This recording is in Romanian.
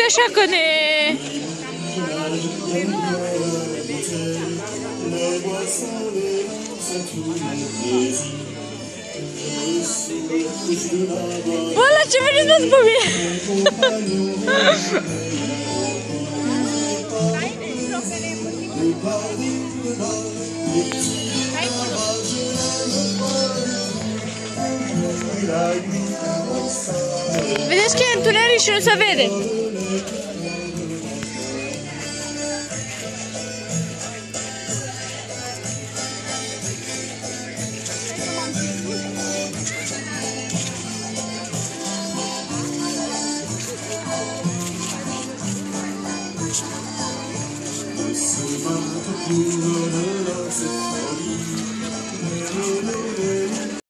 așa că ne... Bă, la ce veniți mă după mine? Vedeți că e întuneric și nu se vede. Ce